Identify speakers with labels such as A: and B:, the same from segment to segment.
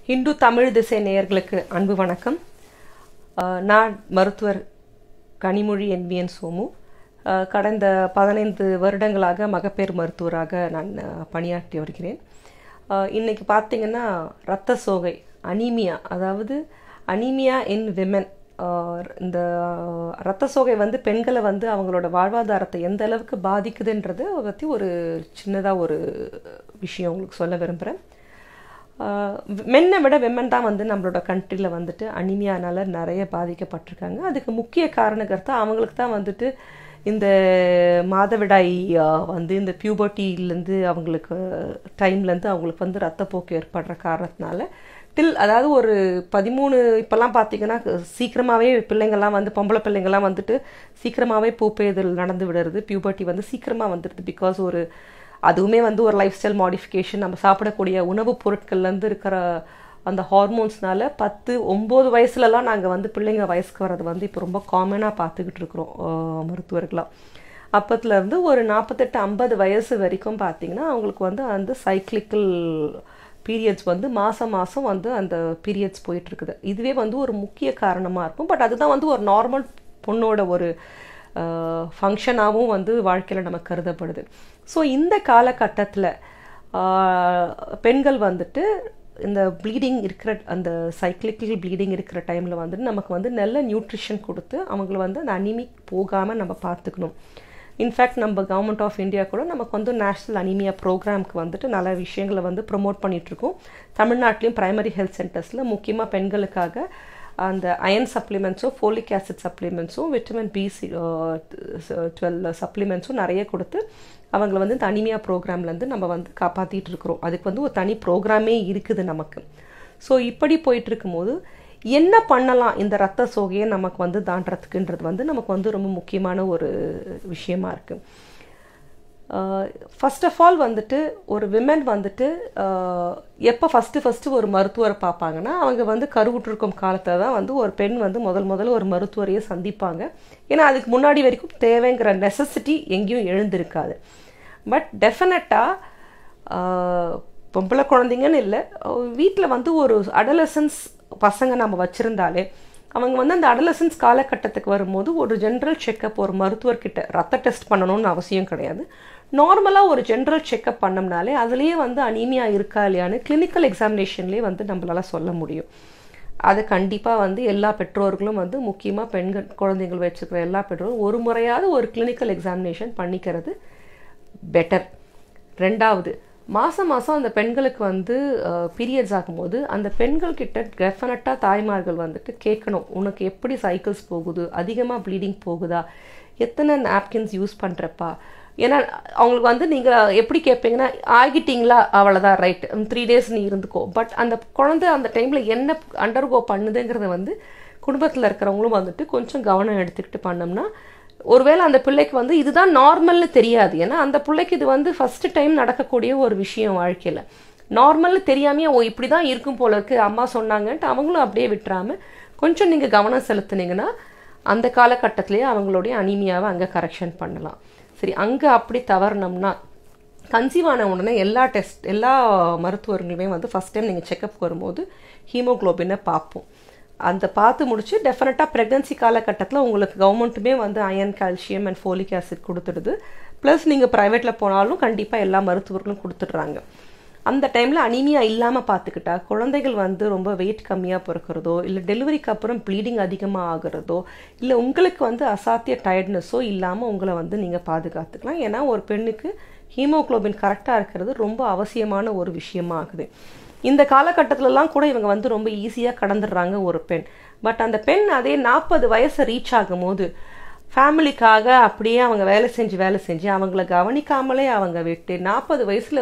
A: Hindu Tamil Thisai நேயர்களுக்கு அன்பு வணக்கம். நான் மருத்துவர் Kanimozhi NVN Somu. கடந்த 15 வருடங்களாக மகப்பேறு மருத்துவராக நான் பணியாற்றி வருகிறேன். இன்னைக்கு பார்த்தீங்கன்னா இரத்த சோகை அனீமியா, அதாவது அனீமியா இன் விமென். இந்த இரத்த சோகை பெண்களை அவங்களோட வாழ்வாதாரத்தை எந்த அளவுக்கு பாதிக்குதுன்றதை பற்றி ஒரு சின்னதாக ஒரு விஷயம் உங்களுக்கு சொல்ல விரும்புகிறேன். மென்னை விட விமன் தான் நம்மளோட கண்ட்ரியில் அனிமியானால நிறைய பாதிக்கப்பட்டிருக்காங்க. அதுக்கு முக்கிய காரணக்கர்த்தா அவங்களுக்கு தான் இந்த மாதவிடாய் இந்த பியூபர்ட்டிலேருந்து அவங்களுக்கு டைம்லேருந்து அவங்களுக்கு ரத்தப்போக்கு ஏற்படுற காரணத்தினால அதாவது ஒரு 13 இப்போல்லாம் பார்த்தீங்கன்னா சீக்கிரமாகவே பிள்ளைங்கள்லாம் பொம்பளை பிள்ளைங்கள்லாம் சீக்கிரமாகவே பூப்பெய்தல் நடந்து விடுறது, பியூபர்ட்டி சீக்கிரமாக வந்துடுது. பிகாஸ் அதுவுமே ஒரு லைஃப் ஸ்டைல் மாடிஃபிகேஷன், நம்ம சாப்பிடக்கூடிய உணவுப் பொருட்கள்லேருந்து இருக்கிற அந்த ஹார்மோன்ஸ்னால 9 வயசுலலாம் நாங்கள் பிள்ளைங்க வயசுக்கு வர்றது இப்போ ரொம்ப காமனாக பார்த்துக்கிட்டு இருக்கிறோம் மருத்துவர்களாக. அப்பத்துலேருந்து ஒரு 48-50 வயசு வரைக்கும் பார்த்தீங்கன்னா அவங்களுக்கு அந்த சைக்கிளிக்கல் பீரியட்ஸ் மாதம் அந்த பீரியட்ஸ் போயிட்டுருக்குது. இதுவே ஒரு முக்கிய காரணமாக இருக்கும். பட் அதுதான் ஒரு நார்மல் பொண்ணோட ஒரு ஃபங்க்ஷனாகவும் வாழ்க்கையில் நமக்கு கருதப்படுது. ஸோ இந்த காலகட்டத்தில் பெண்கள் இந்த ப்ளீடிங் இருக்கிற அந்த சைக்கிளிக்கல் ப்ளீடிங் இருக்கிற டைமில் நமக்கு நல்ல நியூட்ரிஷன் கொடுத்து அவங்கள அந்த அனிமிக் போகாமல் நம்ம பார்த்துக்கணும். இன்ஃபேக்ட் நம்ம கவர்மெண்ட் ஆஃப் இந்தியா கூட நமக்கு நேஷ்னல் அனிமியா ப்ரோக்ராம்க்கு நல்ல விஷயங்களை ப்ரொமோட் பண்ணிகிட்ருக்கோம். தமிழ்நாட்டிலையும் ப்ரைமரி ஹெல்த் சென்டர்ஸில் முக்கியமாக பெண்களுக்காக அந்த அயன் சப்ளிமெண்ட்ஸும், ஃபோலிக் ஆசிட் சப்ளிமெண்ட்ஸும், விட்டமின் B12 சப்ளிமெண்ட்ஸும் நிறைய கொடுத்து அவங்கள இந்த அனிமியா ப்ரோக்ராம்லேருந்து நம்ம காப்பாற்றிட்டு இருக்கிறோம். அதுக்கு ஒரு தனி ப்ரோக்ராமே இருக்குது நமக்கு. ஸோ இப்படி போயிட்டு இருக்கும்போது என்ன பண்ணலாம் இந்த ரத்த சோகையை நமக்கு தாண்டறதுக்குன்றது நமக்கு ரொம்ப முக்கியமான ஒரு விஷயமா இருக்குது. ஃபர்ஸ்ட் ஆஃப் ஆல் ஒரு விமன் எப்போ ஃபஸ்ட்டு ஒரு மருத்துவரை பார்ப்பாங்கன்னா அவங்க கருவுற்றிருக்கும் காலத்தில் தான் ஒரு பெண் முதல்ல ஒரு மருத்துவரையே சந்திப்பாங்க. ஏன்னா அதுக்கு முன்னாடி வரைக்கும் தேவைங்கிற நெசசிட்டி எங்கேயும் எழுந்திருக்காது. பட் டெஃபினட்டாக பொம்பளை குழந்தைங்கன்னு இல்லை, வீட்டில் ஒரு அடலசன்ஸ் பசங்க நம்ம வச்சுருந்தாலே அவங்க அந்த அடலசன்ஸ் காலகட்டத்துக்கு வரும்போது ஒரு ஜென்ரல் செக்கப் ஒரு மருத்துவர்கிட்ட ரத்த டெஸ்ட் பண்ணணும்னு அவசியம் கிடையாது. நார்மலாக ஒரு ஜென்ரல் செக்கப் பண்ணோம்னாலே அதுலேயே அனீமியா இருக்கா இல்லையான்னு கிளினிக்கல் எக்ஸாமினேஷன்லேயே நம்மளால சொல்ல முடியும். அது கண்டிப்பாக எல்லா பெற்றோர்களும் முக்கியமாக பெண்கள் குழந்தைகள் வச்சுக்கிற எல்லா பெற்றோரும் ஒரு முறையாவது ஒரு கிளினிக்கல் எக்ஸாமினேஷன் பண்ணிக்கிறது பெட்டர். ரெண்டாவது, மாதம் அந்த பெண்களுக்கு பீரியட்ஸ் ஆகும்போது அந்த பெண்கள் கிட்ட டெஃபினட்டாக தாய்மார்கள் கேட்கணும், உனக்கு எப்படி சைக்கிள்ஸ் போகுது, அதிகமாக ப்ளீடிங் போகுதா, எத்தனை நாப்கின்ஸ் யூஸ் பண்ணுறப்பா. ஏன்னா அவங்களுக்கு நீங்கள் எப்படி கேட்பீங்கன்னா ஆகிட்டீங்களா அவ்வளோதான், ரைட், 3 days நீ இருந்துக்கோ. பட் அந்த குழந்தை அந்த டைமில் என்ன அண்டர்கோ பண்ணுதுங்கிறத குடும்பத்தில் இருக்கிறவங்களும் கொஞ்சம் கவனம் எடுத்துக்கிட்டு பண்ணோம்னா ஒருவேளை அந்த பிள்ளைக்கு இதுதான் நார்மல்னு தெரியாது. ஏன்னா அந்த பிள்ளைக்கு இது ஃபஸ்ட்டு டைம் நடக்கக்கூடிய ஒரு விஷயம் வாழ்க்கையில். நார்மல்னு தெரியாமையே இப்படி தான் இருக்கும் போல இருக்குது அம்மா சொன்னாங்கன்ட்டு அவங்களும் அப்படியே விட்டுறாமல் கொஞ்சம் நீங்கள் கவனம் செலுத்துனீங்கன்னா அந்த காலகட்டத்திலேயே அவங்களுடைய அனீமியாவை அங்கே கரெக்ஷன் பண்ணலாம். சரி, அங்கே அப்படி தவறினோம்னா கன்சீவ் ஆன உடனே எல்லா மருத்துவர்களுமே ஃபஸ்ட் டைம் நீங்கள் செக்கப் வரும்போது ஹீமோக்ளோபினை பார்ப்போம். அந்த பார்த்து முடிச்சு டெஃபினட்டாக ப்ரெக்னன்சி காலகட்டத்தில் உங்களுக்கு கவர்மெண்ட்டுமே iron, calcium and folic acid கொடுத்துடுது. ப்ளஸ் நீங்கள் ப்ரைவேட்டில் போனாலும் கண்டிப்பாக எல்லா மருத்துவர்களும் கொடுத்துட்றாங்க. அந்த டைமில் அனீமியா இல்லாமல் பார்த்துக்கிட்டா குழந்தைகள் ரொம்ப வெயிட் கம்மியாக பிறக்கிறதோ, இல்லை டெலிவரிக்கு அப்புறம் ப்ளீடிங் அதிகமாக ஆகிறதோ, இல்லை உங்களுக்கு அசாத்திய டயர்ட்னஸோ இல்லாமல் உங்களை நீங்கள் பாதுகாத்துக்கலாம். ஏன்னா ஒரு பெண்ணுக்கு ஹீமோக்ளோபின் கரெக்டாக இருக்கிறது ரொம்ப அவசியமான ஒரு விஷயமா ஆகுது. இந்த காலகட்டத்திலலாம் கூட இவங்க ரொம்ப ஈஸியாக கடந்துடுறாங்க ஒரு பெண். பட் அந்த பெண் அதே 40 வயசை ரீச் ஆகும்போது ஃபேமிலிக்காக அப்படியே அவங்க வேலை செஞ்சு அவங்கள கவனிக்காமலே அவங்க விட்டு 40 வயசில்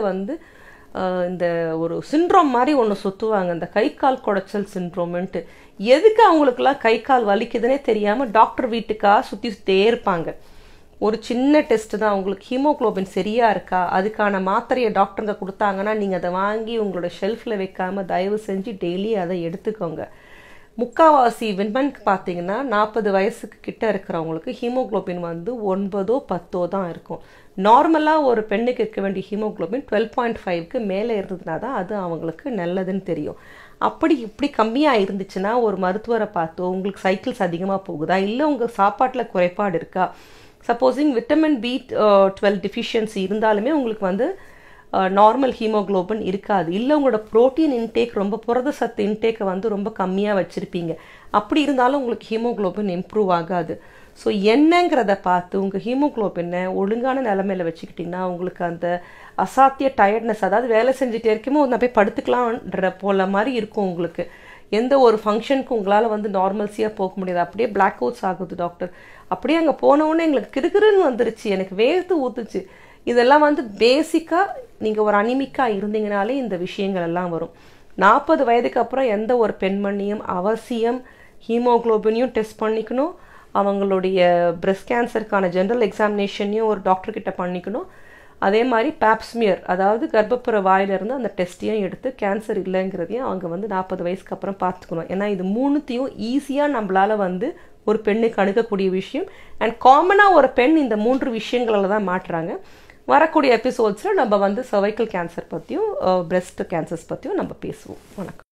A: இந்த ஒரு சிண்ட்ரோம் மாதிரி ஒன்று சுற்றுவாங்க, இந்த கை கால் குடைச்சல் சிண்ட்ரோம்ன்ட்டு. எதுக்கு அவங்களுக்குலாம் கை கால் வலிக்குதுன்னே தெரியாமல் டாக்டர் வீட்டுக்காக சுற்றிட்டே இருப்பாங்க. ஒரு சின்ன டெஸ்ட்டு தான், உங்களுக்கு ஹீமோக்ளோபின் சரியாக இருக்கா, அதுக்கான மாத்திரையை டாக்டருங்க கொடுத்தாங்கன்னா நீங்கள் அதை வாங்கி உங்களோட ஷெல்ஃபில் வைக்காமல் தயவு செஞ்சு டெய்லி அதை எடுத்துக்கோங்க. முக்கால்வாசி விமனுக்கு பார்த்தீங்கன்னா 40 வயசுக்கு கிட்ட இருக்கிறவங்களுக்கு ஹீமோக்ளோபின் 9-10 தான் இருக்கும். நார்மலாக ஒரு பெண்ணுக்கு இருக்க வேண்டிய ஹீமோகுளோபின் 12.5க்கு மேலே இருந்ததுனா தான் அது அவங்களுக்கு நல்லதுன்னு தெரியும். அப்படி இப்படி கம்மியாக இருந்துச்சுன்னா ஒரு மருத்துவரை பார்த்தோ, உங்களுக்கு சைக்கிள்ஸ் அதிகமாக போகுதா, இல்லை உங்கள் சாப்பாட்டில் குறைபாடு இருக்கா, சப்போஸிங் விட்டமின் B12 டிஃபிஷியன்சி இருந்தாலுமே உங்களுக்கு வந்து நார்மல் ஹீமோகுளோபின் இருக்காது. இல்லை உங்களோட ப்ரோட்டீன் இன்டேக், ரொம்ப புரத சத்து இன்டேக்கை வந்து ரொம்ப கம்மியாக வச்சுருப்பீங்க. அப்படி இருந்தாலும் உங்களுக்கு ஹீமோகுளோபின் இம்ப்ரூவ் ஆகாது. ஸோ என்னங்கிறத பார்த்து உங்கள் ஹீமோகுளோபினை ஒழுங்கான நிலமையில வச்சுக்கிட்டிங்கன்னா உங்களுக்கு அந்த அசாத்திய டயர்ட்னஸ், அதாவது வேலை செஞ்சுட்டே இருக்குமோ நான் போய் படுத்துக்கலாம்ன்ற போல மாதிரி இருக்கும். உங்களுக்கு எந்த ஒரு ஃபங்க்ஷனுக்கு உங்களால் வந்து நார்மல்ஸியாக போக முடியாது. அப்படியே பிளாக் அவுட்ஸ் ஆகுது டாக்டர். அப்படியே அங்கே போனவுடனே எங்களுக்கு கிறுகிறுன்னு வந்துருச்சு, எனக்கு வேர்த்து ஊற்றுச்சு. இதெல்லாம் வந்து பேசிக்காக நீங்கள் ஒரு அனிமிக்காக இருந்தீங்கனாலே இந்த விஷயங்கள் எல்லாம் வரும். 40 வயதுக்கு அப்புறம் எந்த ஒரு பெண்மணியும் அவசியம் ஹீமோகுளோபினையும் டெஸ்ட் பண்ணிக்கணும், அவங்களுடைய பிரெஸ்ட் கேன்சருக்கான ஜென்ரல் எக்ஸாமினேஷனையும் ஒரு டாக்டர்கிட்ட பண்ணிக்கணும். அதே மாதிரி பேப்ஸ்மியர், அதாவது கர்ப்பப்புற வாயிலிருந்து அந்த டெஸ்ட்டையும் எடுத்து கேன்சர் இல்லைங்கிறதையும் அவங்க வந்து 40 வயசுக்கு அப்புறம் பார்த்துக்கணும். ஏன்னா இது மூணுத்தையும் ஈஸியாக நம்மளால் வந்து ஒரு பெண்ணுக்கு அணுகக்கூடிய விஷயம். அண்ட் காமனாக ஒரு பெண் இந்த 3 விஷயங்களில் தான் மாட்டுறாங்க. வரக்கூடிய எபிசோட்ஸில் நம்ம வந்து சர்வைக்கல் கேன்சர் பற்றியும் பிரெஸ்ட் கேன்சர்ஸ் பற்றியும் நம்ம பேசுவோம். வணக்கம்.